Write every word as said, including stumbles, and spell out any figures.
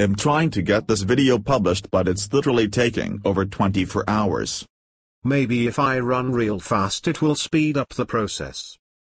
am trying to get this video published, but it's literally taking over twenty-four hours. Maybe if I run real fast it will speed up the process.